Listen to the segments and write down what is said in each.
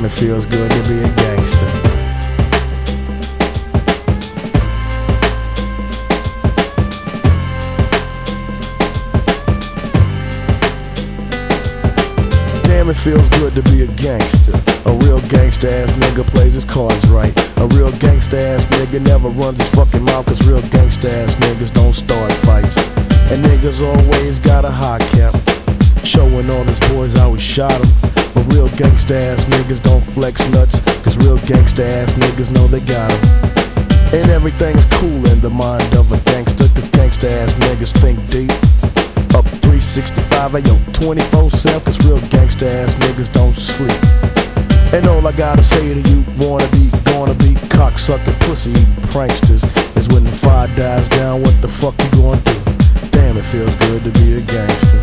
it feels good to be a gangster. Damn, it feels good to be a gangster. A real gangsta ass nigga plays his cards right. A real gangsta ass nigga never runs his fucking mouth, cause real gangsta ass niggas don't start fights. And niggas always got a high cap, showing all his boys how he shot him. But real gangsta ass niggas don't flex nuts, cause real gangsta ass niggas know they got him. And everything's cool in the mind of a gangster, cause gangsta ass niggas think deep. Up 365, ayo, 24/7, cause real gangsta ass niggas don't sleep. And all I gotta say to you wanna be, gonna be cocksucking, pussy eating pranksters is when the fire dies down, what the fuck you gonna do? Damn, it feels good to be a gangster.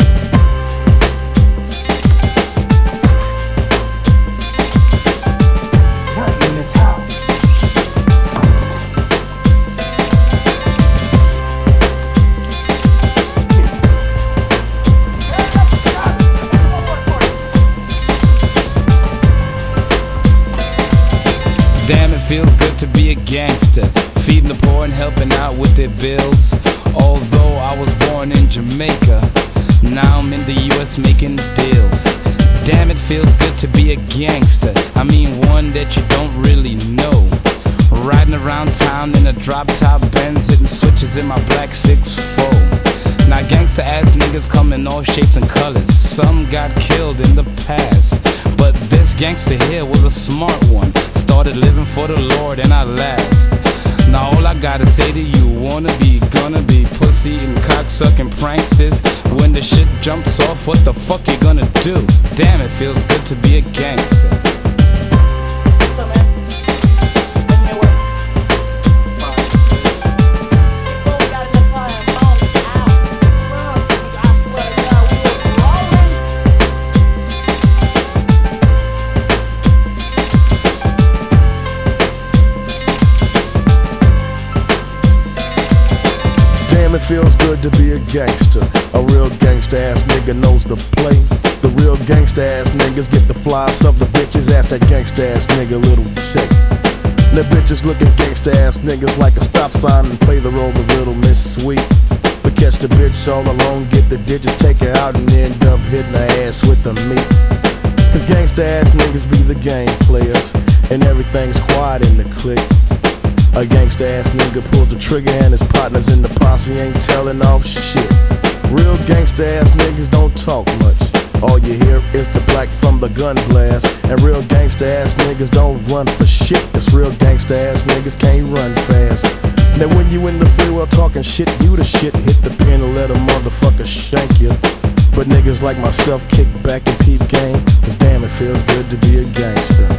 Damn, it feels good to be a gangster, feeding the poor and helping out with their bills. Although I was born in Jamaica, now I'm in the US making deals. Damn, it feels good to be a gangster, I mean one that you don't really know. Riding around town in a drop-top Benz, hitting switches in my black 6'4". Now gangsta ass niggas come in all shapes and colors. Some got killed in the past, but this gangster here was a smart one. Started living for the Lord and I last. Now all I gotta say to you, wanna be, gonna be, pussy eating, cocksucking pranksters. When the shit jumps off, what the fuck you gonna do? Damn, it feels good to be a gangster. Damn, it feels good to be a gangster. A real gangsta ass nigga knows the play. The real gangsta ass niggas get the flies of the bitches. Ask that gangsta ass nigga little shake. The bitches look at gangsta ass niggas like a stop sign and play the role of Little Miss Sweet. But catch the bitch all alone, get the digits, take her out and end up hitting her ass with the meat. Cause gangsta ass niggas be the game players, and everything's quiet in the clique. A gangsta ass nigga pulls the trigger and his partners in the posse ain't telling off shit. Real gangsta ass niggas don't talk much. All you hear is the black from the gun blast. And real gangsta ass niggas don't run for shit, cause real gangsta ass niggas can't run fast. Now when you in the free world talking shit, you the shit, hit the pen and let a motherfucker shank you. But niggas like myself kick back and peep game, cause damn, it feels good to be a gangster.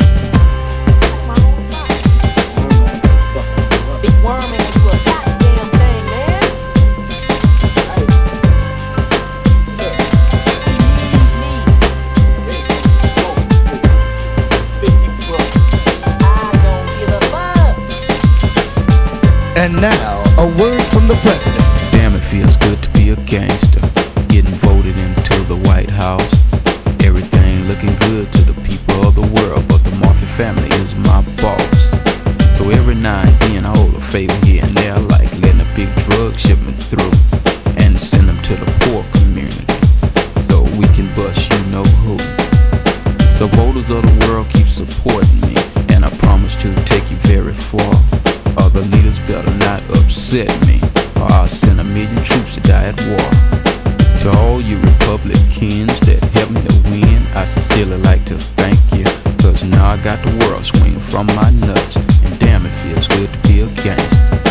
And now, a word from the president. Damn, it feels good to be a gangster, getting voted into the White House. Everything looking good to the people of the world, but the Murphy family is my boss. So every now and then I hold a favor here and there, like letting a big drug shipment through and send them to the poor community, so we can bust you know who. So voters of the world, keep supporting me, and I promise to take you very far. Other leaders better not upset me, or I'll send 1,000,000 troops to die at war. To all you Republicans that helped me to win, I sincerely like to thank you, cause now I got the world swinging from my nuts. And damn, it feels good to be a gangster.